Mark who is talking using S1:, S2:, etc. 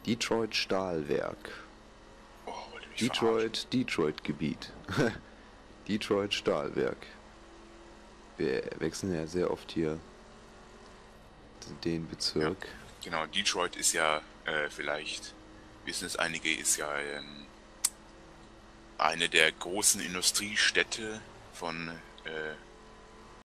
S1: Detroit Stahlwerk.
S2: Oh, wollte mich verarschen.
S1: Detroit-Gebiet. Detroit Stahlwerk. Wir wechseln ja sehr oft hier den Bezirk.
S2: Ja, genau, Detroit ist ja, vielleicht wissen es einige, ist ja eine der großen Industriestädte von